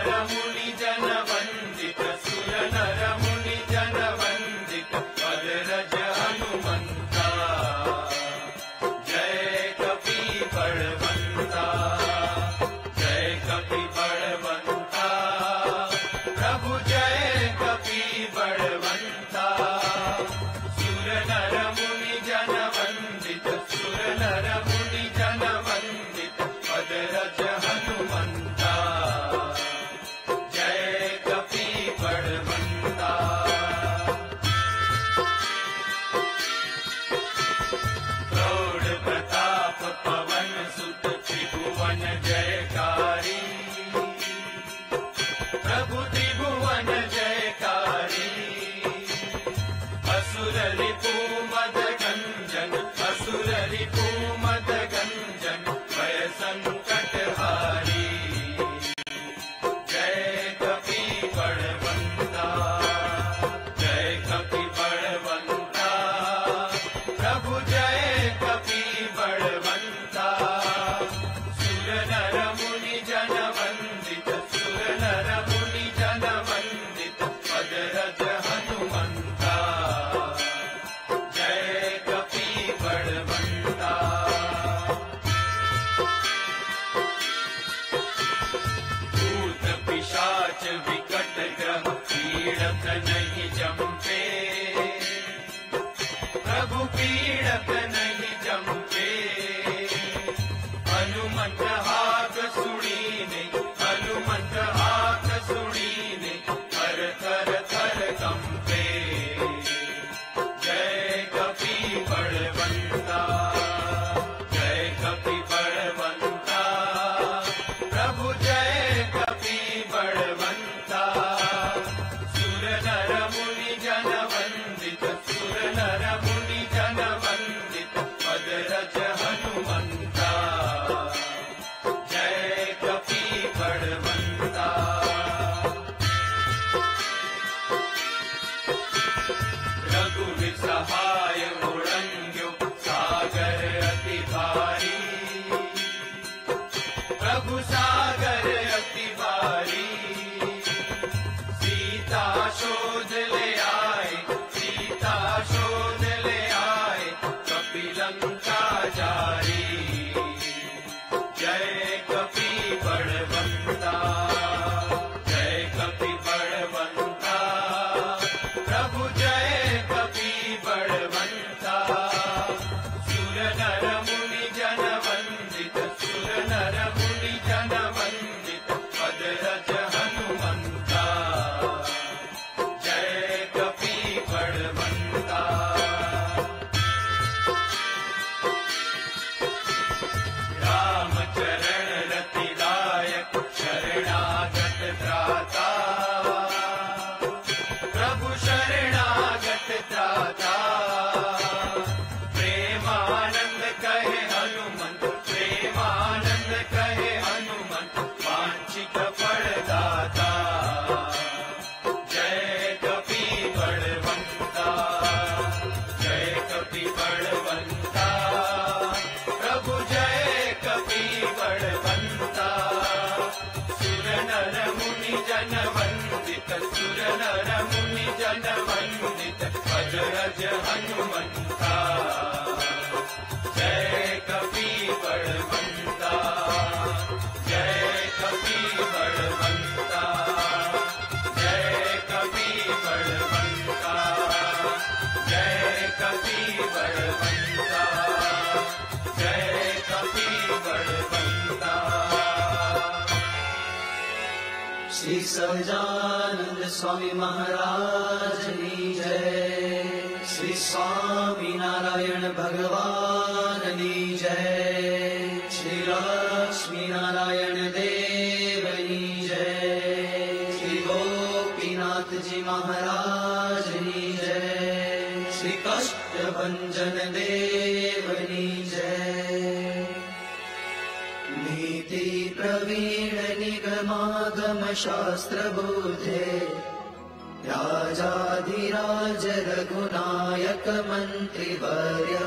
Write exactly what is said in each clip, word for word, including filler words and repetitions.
नर मुनि जन वंदित सुर नर मुनि जन वंदित अजरज हनुमंता जय कपि बलवंता जय कपि बलवंता प्रभु जय कपि बलवंता सुर नर मुनि जन वंदित सुर नर मुनि जन वंदित अजरज हनुमंता जय कपि बलवंता प्रौढ़ प्रताप पवन सुत त्रिभुवन जयकारी प्रभु त्रिभुवन जयकारी असुर रिपु मद गंजन असुर रिपु मद गंजन भय संकट हारी जय कपि बलवंता जय कपि बलवंता प्रभु जय कपि बलवंता सुर नर मुनि जन वंदित सुर नर मुनि जन वंदित अजरज हनुमंता जय कपि बलवंता भूत पिशाच विकट ग्रह पीड़त नहीं जमते प्रभु पीड़त नहीं जमते हनुमंत हाथ सुनीने हनुमंत हाथ सुनीने थर थर थर कंपे जय कपि बलवंता जय कपि बलवंता प्रभु जय कपि बलवंता सुर नर मुनि जन वंदित सुर नर मुनि जन वंदित अजरज हनुमंता जय कपि बलवंता रघुवीर सहाय मुड़ंग्यो सागर अति भारी प्रभु सागर अति भारी सीता शोध ले आए सीता शोध ले आए कपि लंका जारी जय कपि बलवंता जय कपि बलवंता प्रभु जय कपि बलवंता सुर नर मुनि जन वंदित सुर नर मुनि जन वंदित अजरज हनुमंता जय कपि बलवंता राम चरण रति लायक शरणागत त्राता प्रभु शरणागत त्राता प्रेमानंद कहे हनुमंत प्रेमानंद कहे हनुमंत वांछित फलदाता जय कपि बलवंता जय कपि बलवंता प्रभु जय कपि बलवंता सुर नर मुनि जन वंदित सुर नर मुनि जन वंदित अजरज हनुमंता जय कपि बलवंता जय कपि बलवंता जय कपि बलवंता जय कपि बलवंता जय कपि बलवंता श्री सहजानंद स्वामी महाराज की जय श्री स्वामी नारायण भगवान की जय श्री लक्ष्मी नारायण देव की जय श्री गोपीनाथ जी महाराज की जय श्री कष्टभंजन देव की जय नीति प्रवीण निगमागम शास्त्र बोधे राजाधिराज रघुनायक मंत्रिवर्य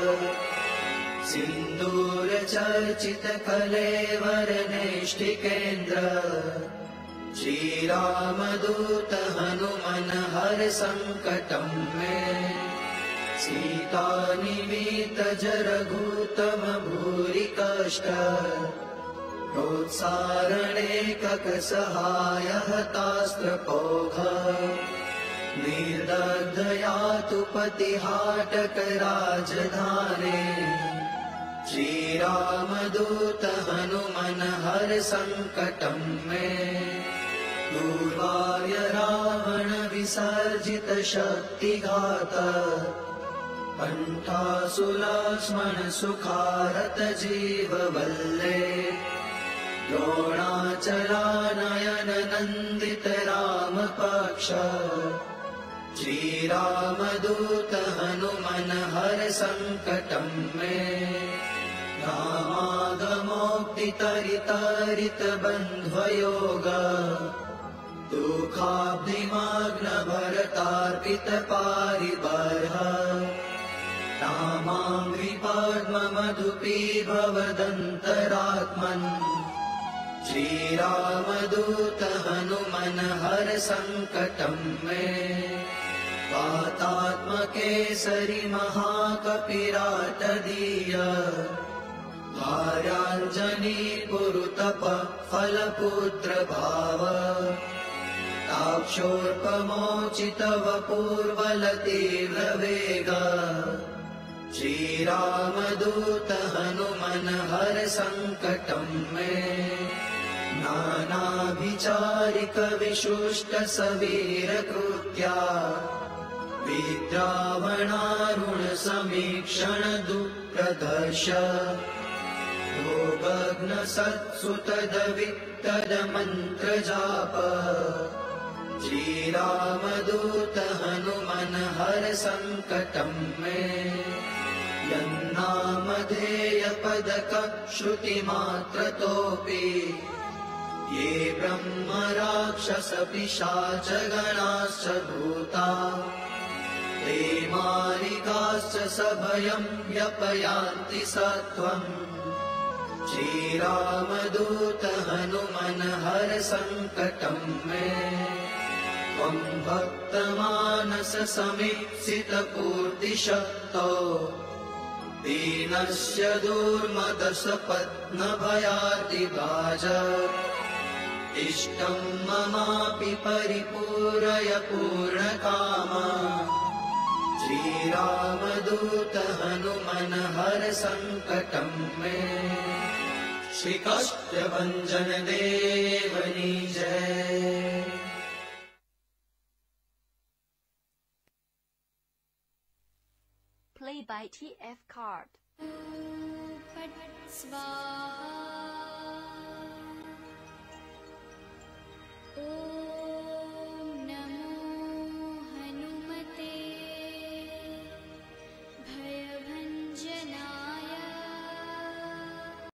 सिंदूर चर्चित कलेवर नेष्टिकेन्द्र श्री राम दूत हनुमन हर संकटं मे सीता निमित जरघूतम भूरि कष्ट प्रोत्सारणे ककसहाय हतास्त्रपौघ निर्दग्धया तु पतिहाटक राजधाने श्री राम दूत हनुमन हर संकटं मे दूर्वार्य रावण विसर्जित शक्तिघात कंठासुलक्ष्मण सुखारत जीववल्ले द्रोणाचलानयन नंदित राम पक्ष श्री राम दूत हनुमन हर संकटं मे रामागमोक्ति तरित तरित बन्ध्वयोग दुःखाब्धिमग्न भरतार्पित पारिबर्ह रामाङ्घ्रि पद्म मधुपीभवदन्तरात्मन् श्री राम दूत हनुमन हर संकटं मे वातात्मकेसरि महाकपिराटदीय भार्याञ्जनी कुरुतप फलपुत्र भाव ताक्षोर्पमोचित वपुर्बलतीव्र वेग श्री राम दूत हनुमन हर संकटं मे नानाभिचारिक विशुष्ट सवीर कृत्या विद्रावणारुण समीक्षण दुःप्रदर्श भोगग्न सत्सुतद वित्तद मंत्र जाप श्री राम दूत हनुमन हर संकटं मे यन्नामधेय पदक श्रुति मात्रतोऽपि ये ब्रह्म राक्षस पिशाच गणाश्च भूता ते मारिकाश्च सभयं व्यपयान्ति सत्वम् श्री राम दूत हनुमन हर संकटं मे त्वं भक्तमानस समीप्सित पूर्तिशक्तो दीनस्य दुर्मदश पत्न भयातिभाज इष्टं ममापि परिपूरय पूर्णकामा श्री राम दूत हनुमन हर संकटं मे श्री काष्ठभंजन देवनी जय। Play by T F Card. Fat Swaha